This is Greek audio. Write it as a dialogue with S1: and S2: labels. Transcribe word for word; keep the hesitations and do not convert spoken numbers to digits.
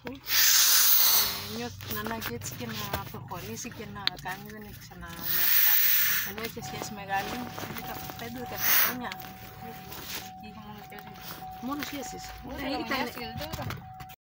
S1: άνθρωπο ε, νιώθει την ανάγκη έτσι και να προχωρήσει και να κάνει, δεν έχει ξανανιώσει άλλο. Εδώ είχε σχέση μεγάλη, δεκαπέντε δεκαεπτά χρόνια.
S2: Είχα μόνο σχέση.
S1: Μόνο σχέσεις.
S2: Δεν ήταν...